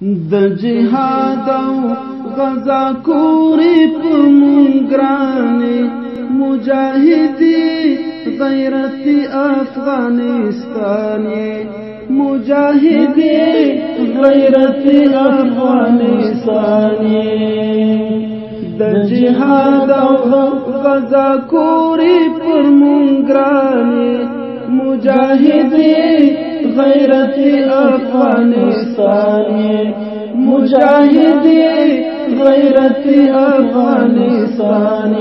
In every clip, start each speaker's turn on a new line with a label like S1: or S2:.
S1: د جهاد او غزا کوری په مونږرانې مجاهدی غیرتی افغانستان مجاهدی غیرتی افغانستان د جهاد او غزا کوری پر مونږرانې مجاهدی غیرتی افغانستان مجاهدی غیرتی افغانستان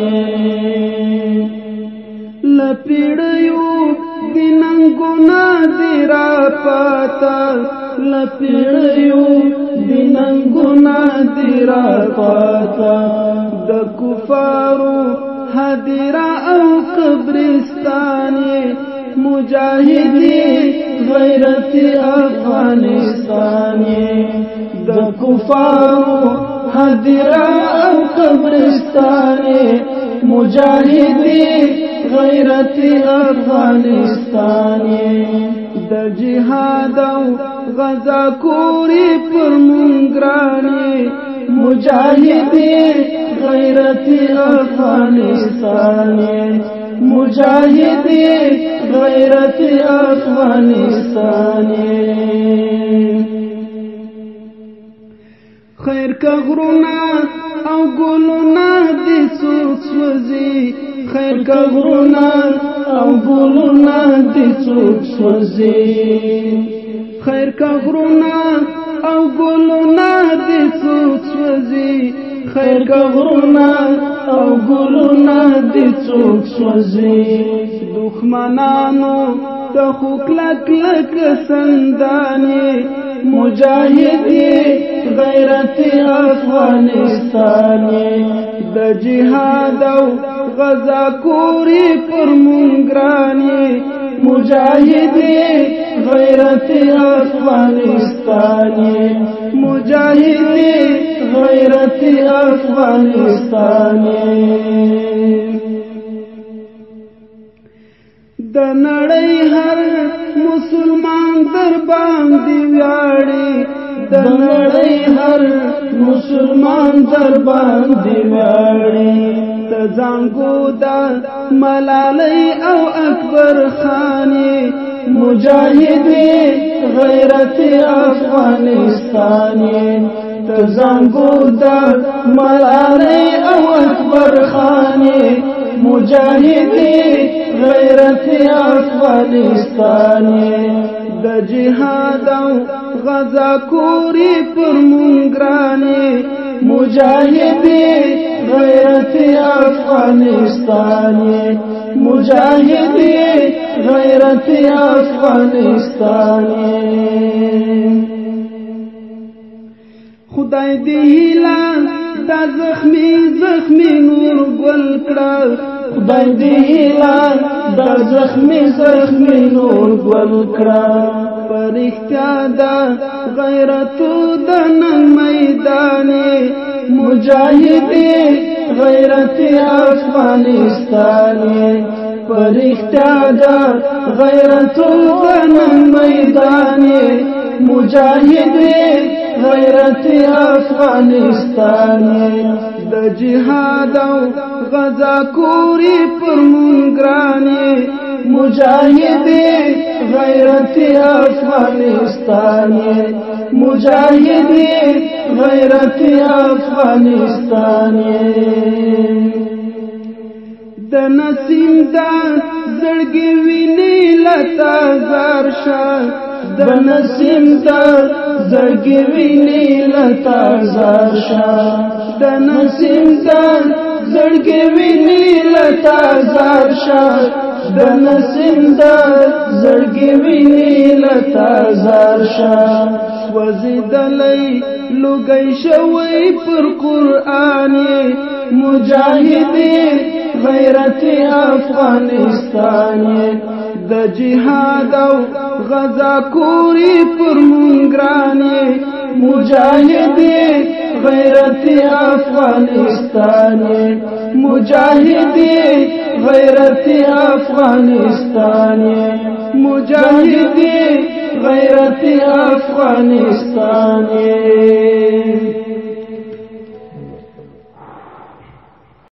S1: لپیړیو دیننګونا دی را پاتا لپیړیو دیننګونا دی را پاتا د کفارو هدیرا او قبرستان مجاهدی غیرتی افغانستان د کفارو هدیرا او قبرستان مجاهدی غیرتی افغانستان د جهاد او غزا کوری پر مونږرانې مجاهدی غیرتی افغانستان مجاهدی غیرتی افغانستان خیر کا غرونا او ګلونا دي څوک سوځي خیر کا غرونا او ګلونا دي څوک سوځي خیر کا غرونا او ګلونا دي څوک سوځي خیر کا غرونا او ګلونا دي څوک سوځي دښمنانو د خوکلک لک سندانې مجاهدی غیرتی افغانستان د جهاد او غزا کوری پر مونږرانې مجاهدی غیرتی افغانستان مجاهدی غیرتی افغانستان د نړۍ هر مسلمان در باندې ویاړي د نړۍ هر مسلمان در باندې ویاړي ته زنګو د ملالۍ او اکبر خان مجاهدی غیرتی افغانستان ته زنګو د ملالۍ او اکبر خان مجاهدی غیرتی افغانستان د جهاد او غزا کوری پر مونږرانې مجاهدی غیرتی افغانستان مجاهدی غیرتی افغانستان خدای دې هیله دا زخمی زخمی نور ګل کړه خدای دې هیله دا زخمی زخمی نور ګل کړه پرختیا دا غیرتو د نن میدان مجاهدی غیرتی افغانستان پرختیا دا غیرتو د نن میدان مجاهدی غیرتی افغانستان د جهاد او غزا کوری پر مونږرانې مجاهدی غیرتی افغانستان مجاهدی غیرتی افغانستان د نسیم دا زړګي ویني لتا زار شاه د نسیم دا زړګي ویني لتا زار شاه د نسیم دا زړګي ویني لتا زار شاه د نسیم دا زړګي ویني لتا زار شاه وزیدلې لوګي شوی پر قران مجاهدی غیرتی افغانستان د جهاد او غزا کوری پر مونږرانې مجاهدی غیرتی افغانستان مجاهدی غیرتی افغانستان مجاهدی غیرتی افغانستان